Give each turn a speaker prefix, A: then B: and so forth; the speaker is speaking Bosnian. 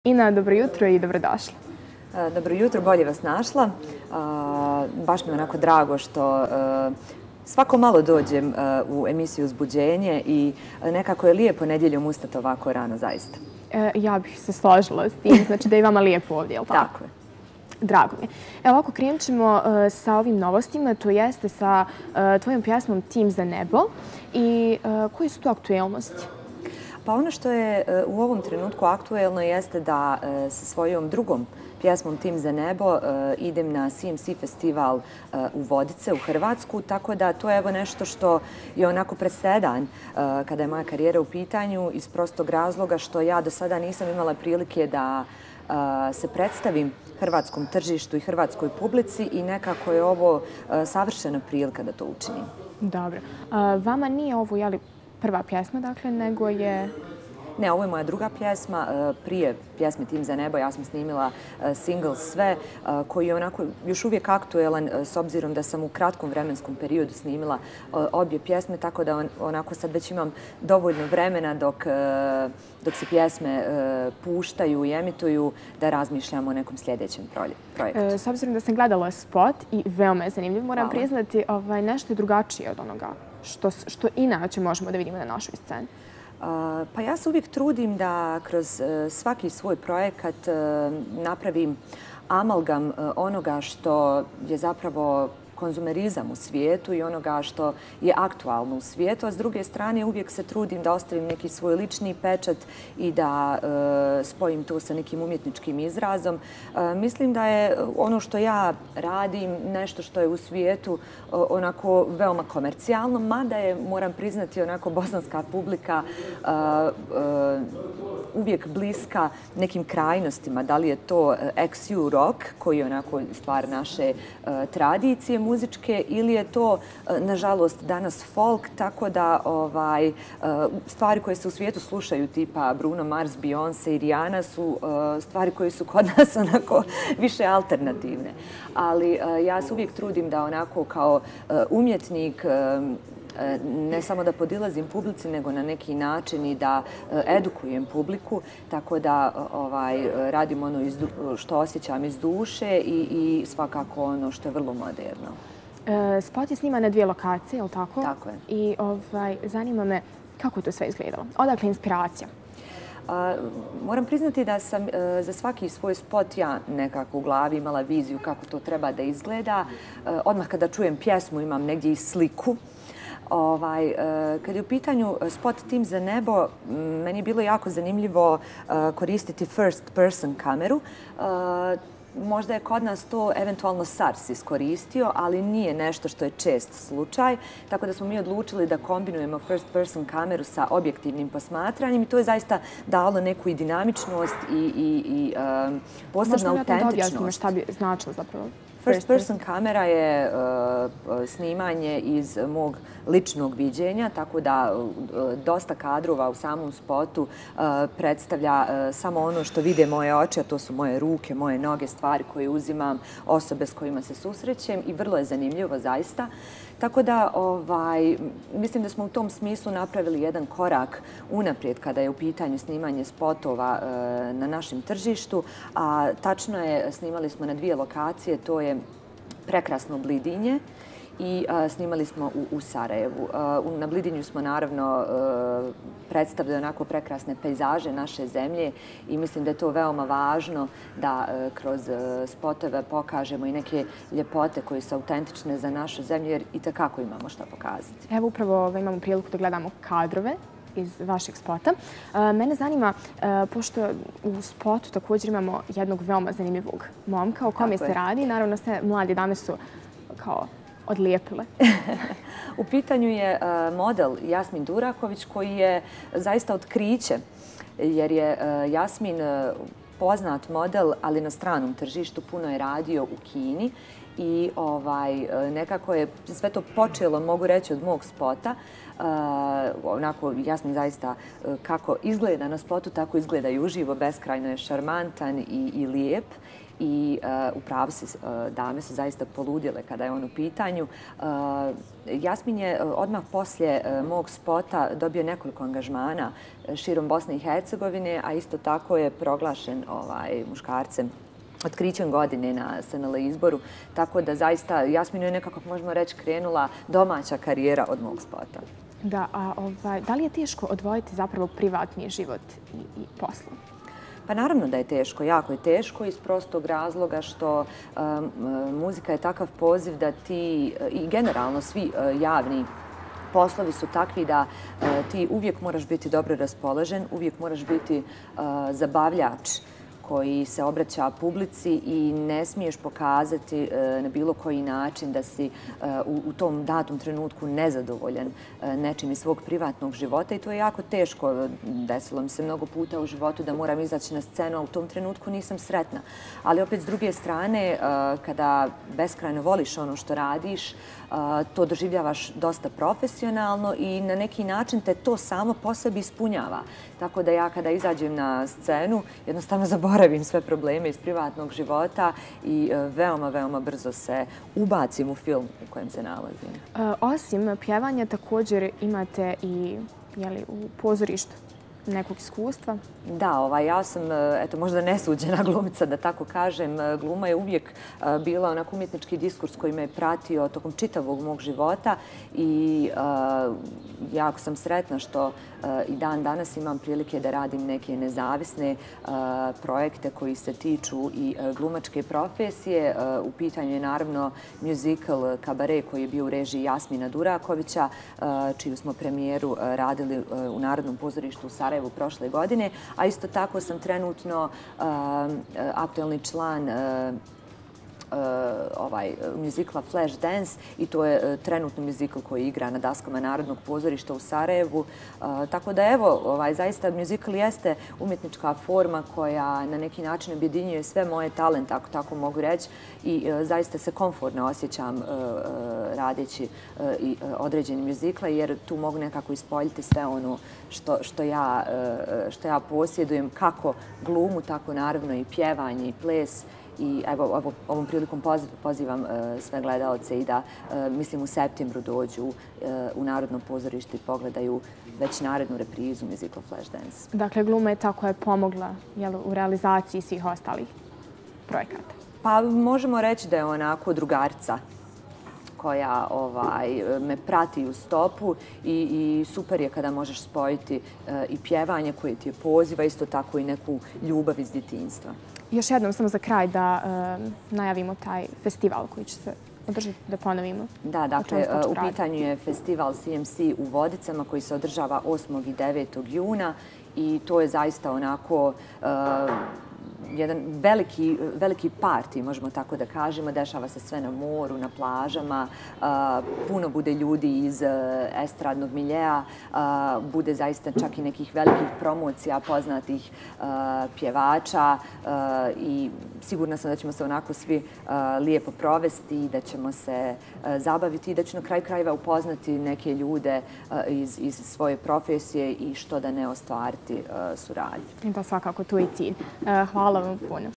A: Ina, dobro jutro i dobrodošla.
B: Dobro jutro, bolje vas našla. Baš mi je onako drago što svako malo dođem u emisiju Uzbuđenje i nekako je lijepo nedjeljom ustati ovako rano, zaista.
A: Ja bih se složila s tim, znači da je vama lijepo ovdje, jel tako?
B: Tako je.
A: Drago mi je. Evo ovako krenut ćemo sa ovim novostima, to jeste sa tvojom pjesmom Tim za nebo i koje su to aktuelnosti?
B: Pa ono što je u ovom trenutku aktuelno jeste da sa svojom drugom pjesmom Tim za nebo idem na CMC festival u Vodice u Hrvatsku, tako da to je evo nešto što je onako presedan kada je moja karijera u pitanju iz prostog razloga što ja do sada nisam imala prilike da se predstavim hrvatskom tržištu i hrvatskoj publici i nekako je ovo savršena prilika da to učinim.
A: Dobro. Vama nije ovo, jeli, prva pjesma, dakle, nego je...
B: Ne, ovo je moja druga pjesma. Prije pjesme Tim za nebo ja sam snimila single Sve, koji je onako još uvijek aktuelan s obzirom da sam u kratkom vremenskom periodu snimila obje pjesme, tako da onako sad već imam dovoljno vremena dok se pjesme puštaju i emituju da razmišljam o nekom sljedećem projektu.
A: S obzirom da sam gledala spot i veoma je zanimljiv, moram priznati nešto je drugačije od onoga što inače možemo da vidimo na našoj sceni.
B: Pa ja se uvijek trudim da kroz svaki svoj projekat napravim amalgam onoga što je zapravo konzumerizam u svijetu i onoga što je aktualno u svijetu, a s druge strane uvijek se trudim da ostavim neki svoj lični pečat i da spojim to sa nekim umjetničkim izrazom. Mislim da je ono što ja radim nešto što je u svijetu onako veoma komercijalno, mada je, moram priznati, onako bosanska publika uvijek bliska nekim krajnostima. Da li je to XU rock, koji je onako stvar naše tradicije muzičke, ili je to, nažalost, danas folk, tako da stvari koje se u svijetu slušaju, tipa Bruno Mars, Beyoncé i Rihanna, su stvari koje su kod nas onako više alternativne. Ali ja se uvijek trudim da onako kao umjetnik ne samo da podilazim publici, nego na neki način i da edukujem publiku, tako da radim ono što osjećam iz duše i svakako ono što je vrlo moderno.
A: Spot je sniman na 2 lokacije, je li tako?
B: Tako je.
A: I zanima me kako je to sve izgledalo. Odakle inspiracija?
B: Moram priznati da sam za svaki svoj spot ja nekako u glavi imala viziju kako to treba da izgleda. Odmah kada čujem pjesmu imam negdje i sliku. Kad je u pitanju spot Tim za nebo, meni je bilo jako zanimljivo koristiti first person kameru. Možda je kod nas to eventualno SARS iskoristio, ali nije nešto što je čest slučaj. Tako da smo mi odlučili da kombinujemo first person kameru sa objektivnim posmatranjem i to je zaista dalo neku i dinamičnost i posebnu autentičnost.
A: Možemo da objasnimo šta bi značilo zapravo?
B: First person kamera je snimanje iz mog ličnog viđenja, tako da dosta kadrova u samom spotu predstavlja samo ono što vide moje oči, a to su moje ruke, moje noge, stvari koje uzimam, osobe s kojima se susrećem i vrlo je zanimljivo zaista. Tako da mislim da smo u tom smislu napravili jedan korak unaprijed kada je u pitanju snimanje spotova na našem tržištu, a tačno je, snimali smo na 2 lokacije, to je prekrasno Blidinje i snimali smo u Sarajevu. Na Blidinju smo naravno predstavili onako prekrasne pejzaže naše zemlje i mislim da je to veoma važno da kroz spotove pokažemo i neke ljepote koje su autentične za našu zemlju jer itekako imamo šta pokazati.
A: Evo upravo imamo priliku da gledamo kadrove iz vašeg spota. Mene zanima, pošto u spotu također imamo jednog veoma zanimljivog momka o kome se radi. Naravno, sve mlade dame su kao odlijepile.
B: U pitanju je model Jasmin Duraković koji je zaista otkriće jer je Jasmin poznat model, ali na stranom tržištu, puno je radio u Kini i nekako je sve to počelo, mogu reći, od mog spota. Onako jasno zaista kako izgleda na spotu, tako izgleda i uživo. Beskrajno je šarmantan i lijep. I upravo se dame su zaista poludjele kada je on u pitanju. Jasmin je odmah poslije mog spota dobio nekoliko angažmana širom Bosne i Hercegovine, a isto tako je proglašen muškarcem otkrićem godine na SNL izboru. Tako da zaista Jasminu je nekako, možemo reći, krenula domaća karijera od mog spota.
A: Da, a da li je teško odvojiti zapravo privatni život i poslu?
B: Pa naravno da je teško, jako je teško iz prostog razloga što muzika je takav poziv da ti i generalno svi javni poslovi su takvi da ti uvijek moraš biti dobro raspoložen, uvijek moraš biti zabavljač koji se obraća publici i ne smiješ pokazati na bilo koji način da si u tom datom trenutku nezadovoljan nečim iz svog privatnog života i to je jako teško. Desilo mi se mnogo puta u životu da moram izaći na scenu, a u tom trenutku nisam sretna. Ali opet s druge strane, kada beskrajno voliš ono što radiš, to doživljavaš dosta profesionalno i na neki način te to samo po sebi ispunjava. Tako da ja kada izađem na scenu jednostavno zaboravim sve probleme iz privatnog života i veoma, veoma brzo se ubacim u film u kojem se nalazim.
A: Osim pjevanja također imate i u pozorištu nekog iskustva?
B: Da, ja sam, možda nesuđena glumica, da tako kažem. Gluma je uvijek bila onako umjetnički diskurs koji me je pratio tokom čitavog mog života i jako sam sretna što i dan danas imam prilike da radim neke nezavisne projekte koji se tiču i glumačke profesije. U pitanju je naravno musical Kabare koji je bio u režiji Jasmina Durakovića, čiju smo premijeru radili u Narodnom pozorištu u Sarajevu prošle godine, a isto tako sam trenutno aktuelni član muzikla Flashdance i to je trenutno muzikl koji igra na daskama Narodnog pozorišta u Sarajevu. Tako da evo, zaista muzikl jeste umjetnička forma koja na neki način objedinjuje sve moje talente, ako tako mogu reći, i zaista se komfortno osjećam radeći određeni muzikle jer tu mogu nekako ispoljiti sve ono što ja posjedujem, kako glumu, tako naravno i pjevanje i ples. I evo, ovom prilikom pozivam sve gledalce i da, mislim, u septembru dođu u Narodno pozorište i pogledaju već narednu reprizu muzikla Flashdance.
A: Dakle, gluma je ta koja je pomogla u realizaciji svih ostalih projekata.
B: Pa možemo reći da je onako drugarica koja me prati u stopu i super je kada možeš spojiti i pjevanje koje ti je poziva, isto tako i neku ljubav iz djetinjstva.
A: Još jednom samo za kraj da najavimo taj festival koji će se održati, da ponovimo.
B: Da, dakle, u pitanju je festival CMC u Vodicama koji se održava 8. i 9. juna i to je zaista onako jedan veliki parti, možemo tako da kažemo. Dešava se sve na moru, na plažama, puno bude ljudi iz estradnog miljea, bude zaista čak i nekih velikih promocija poznatih pjevača i sigurna sam da ćemo se onako svi lijepo provesti i da ćemo se zabaviti i da ću na kraju krajeva upoznati neke ljude iz svoje profesije i što da ne ostvariti suradnju.
A: Da, svakako, tu je cilj. Hvala vam puno.